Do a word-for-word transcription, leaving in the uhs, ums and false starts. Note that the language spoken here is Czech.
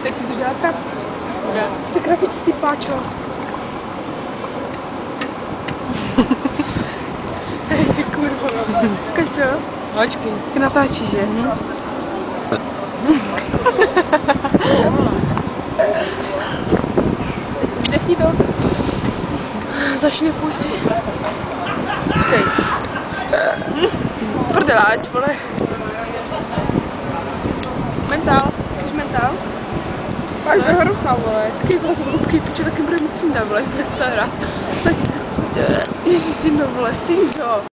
Teď si to dělá trap. Ty grafici, ty páčo. Hej, ty kurvo. Ukaž to? Počkej. Ty natáčíš, že? Mhm. Vdechni to. Zašněfuj si. Počkej. Prdeláč, vole. Mentál. Chceš mentál? Máš do hrucha, vole. Taký vole, zvrubký, piče, taky bude mít synda, vole, bude stará. Ježiš, syndo, vole, syndo.